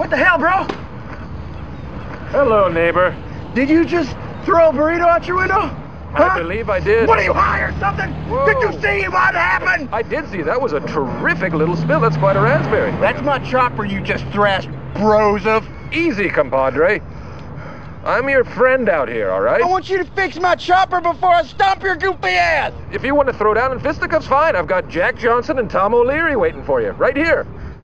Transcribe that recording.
What the hell, bro? Hello, neighbor. Did you just throw a burrito out your window? Huh? I believe I did. What are you, high or something? Whoa. Did you see what happened? I did see. That was a terrific little spill. That's quite a raspberry. That's my chopper you just thrashed, bros of. Easy, compadre. I'm your friend out here, all right? I want you to fix my chopper before I stomp your goofy ass. If you want to throw down in fisticuffs, fine. I've got Jack Johnson and Tom O'Leary waiting for you, right here.